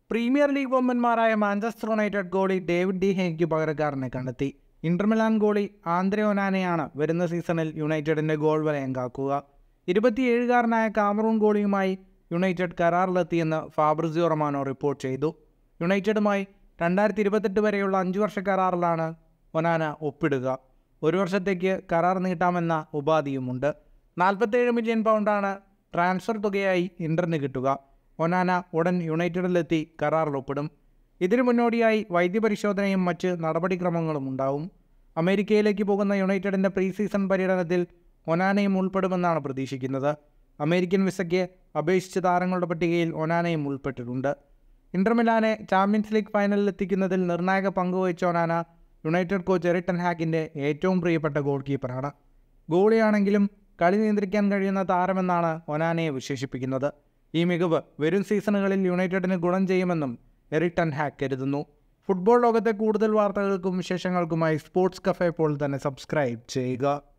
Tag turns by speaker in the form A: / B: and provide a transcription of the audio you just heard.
A: Premier League വമ്പന്മാരായ Manchester United goalie David De ഹേയ്ക്ക് പകരക്കാരനെ കണ്ടെത്തി. ഇന്റർ മിലാൻ ഗോളി ആന്ദ്രെ ഒനാനയാണ് വരുന്ന സീസണിൽ യുണൈറ്റഡിന്റെ ഗോൾ വലയം കാക്കുക. 27-കാരനായ കാമറൂൺ ഗോളിയുമായി യുണൈറ്റഡ് കരാറിലെത്തിയെന്ന് ഫാബ്രിസിയോ റൊമാനോ റിപ്പോർട്ട് ചെയ്തു. യുണൈറ്റഡുമായി 2028 വരെയുള്ള 5 വർഷ കരാറിലാണ് ഒനാന ഒപ്പിടുക. 1 വർഷത്തേക്ക് കരാർ നീട്ടാമെന്ന ഉപാധിയുമുണ്ട്. 47 മില്യൺ പൗണ്ടാണ് ട്രാൻസ്ഫർ തുകയായി ഇന്ററിന് കിട്ടുക. ഒനാന ഉടൻ യുണൈറ്റഡിലെത്തി കരാറിൽ ഒപ്പിടും. ഇതിനു മുന്നോടിയായി വൈദ്യപരിശോധനയും മറ്റ് നടപടിക്രമങ്ങളും ഉണ്ടാവും. അമേരിക്കയിലേക്ക് പോകുന്ന യുണൈറ്റഡിൻ്റെ പ്രീ സീസൺ പര്യടനത്തിൽ ഒനാനയും ഉൾപ്പെടുമെന്നാണ് പ്രതീക്ഷിക്കുന്നത്. അമേരിക്കൻ വിസയ്ക്ക് അപേക്ഷിച്ച താരങ്ങളുടെ പട്ടികയിൽ ഒനാനയും ഉൾപ്പെട്ടിട്ടുണ്ട്. ഇന്റർ മിലാനെ ചാമ്പ്യൻസ് ലീഗ് ഫൈനലിൽ എത്തിക്കുന്നതിൽ നിർണായക പങ്കുവഹിച്ച Onana United coach Erik Ten ഹാഗിൻ്റെ ഏറ്റവും പ്രിയപ്പെട്ട ഗോൾ കീപ്പറാണ്. ഗോളിയാണെങ്കിലും കളി നിയന്ത്രിക്കാൻ കഴിയുന്ന താരമെന്നാണ് ഒനാനയെ വിശേഷിപ്പിക്കുന്നത്. ഈ മികവ് വരും സീസണുകളിൽ യുണൈറ്റഡിന് ഗുണം ചെയ്യുമെന്നും എറിക് ടെൻ ഹാഗ് കരുതുന്നു. ഫുട്ബോൾ ലോകത്തെ കൂടുതൽ വാർത്തകൾക്കും വിശേഷങ്ങൾക്കുമായി സ്പോർട്സ് കഫേ ഇപ്പോൾ തന്നെ സബ്സ്ക്രൈബ് ചെയ്യുക.